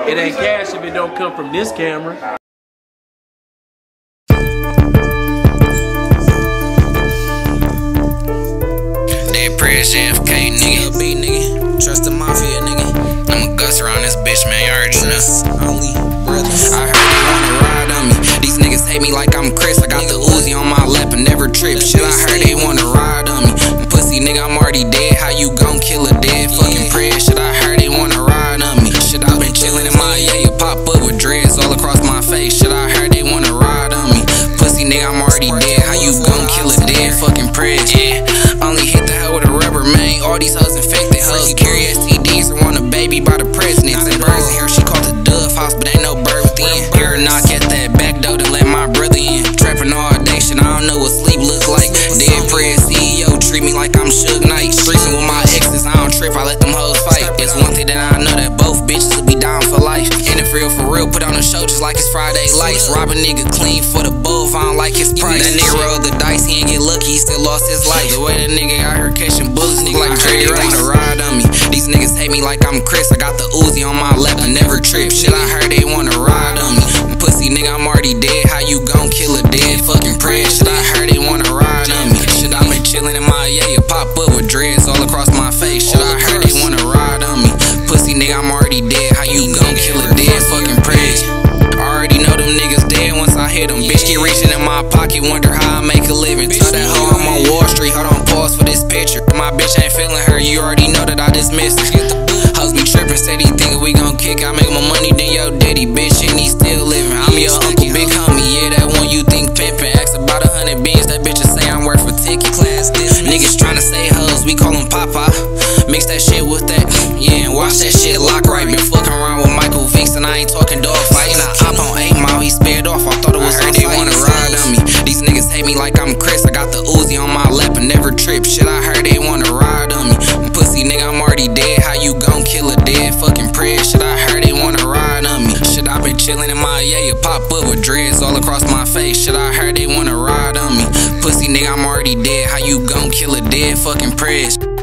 It ain't cash if it don't come from this camera. Dead Prez FK, nigga. LB, nigga. Trust the mafia, nigga. I'm a gusser on this bitch, man. You already know. Only brothers. I heard they wanna ride on me. These niggas hate me like I'm Chris. I got the Uzi on my lap and never trip. Shit, I heard they wanna ride on me. Pussy, nigga, I'm already dead. How you gon' kill a dead fucking Prez? Shit, I heard they wanna ride on me. Shit, I been chillin' in my yeah, pop up with dreads all across my face. Shit, I heard they wanna ride on me. Pussy, nigga, I'm already dead. How you gon' kill a dead fucking Prez? Yeah, only hit the hell with a rubber, man. All these hoes infected hoes carry STDs and want a baby by the presidents. And birds in here, she called the Dove House, but ain't no bird within. Hear a knock at that back door to let my brother in. Trapping all day, shit, I don't know what sleep look like. Dead Prez CEO treat me like I'm Suge Knight. Streaking with my exes, I don't trip, I let them hoes fight. It's one thing that I know, that both bitches will be down for life. And if real for real, put on a show just like it's Friday Lights. Rob a nigga clean for the bull, I don't like his price. That nigga rolled the dice, he ain't get lucky, he still lost his life. The way that nigga out here catching bullets, nigga like Jerry Rice. Wanna ride on me. These niggas hate me like I'm Chris. I got the Uzi on my lap, I never trip. Shit, I heard they wanna ride on me. Pussy, nigga, I'm already dead. How you gon' kill a dead fucking Prez? Shit, I heard they wanna ride on me. Shit, I been chillin' in my yeah, pop up with dreads all across my face. Shit, I heard they wanna ride on me. Pussy, nigga, I'm already dead. How you gon' kill a dead fucking Prez? Already know them niggas dead once I hit them. Bitch keep reaching in my pocket, wonder how I make a living. Tell that hoe I'm on Wall Street, hold on, pause for this picture. My bitch ain't feeling her, you already know that I dismissed her. Hoes be trippin', said he thinkin' we gon' kick. I make more money than your daddy, bitch, and he still living. I'm your uncle, big homie, yeah, that one you think pimpin'. Ask about 100 beans, that bitch say I'm worth a ticket. Class niggas tryna say hoes, we call them Papa. Mix that shit with that, yeah, and watch that shit lock right. Been fucking around with Michael Vincent, I ain't talking dog fighting. I hop on 8 Mile, he spared off, I thought it was heard they wanna ride on me. These niggas hate me like I'm Chris. I got the Uzi on my lap and never trip. Shit, I heard they wanna ride on me. Pussy, nigga, I'm already dead. How you gon' kill a dead fucking Prez? Shit, I heard they wanna ride on me. Shit, I been chillin' in my yeah, pop up with dreads all across my face. Shit, I heard they wanna ride on me. Pussy, nigga, I'm already dead. How you gon' kill a dead fucking Prez?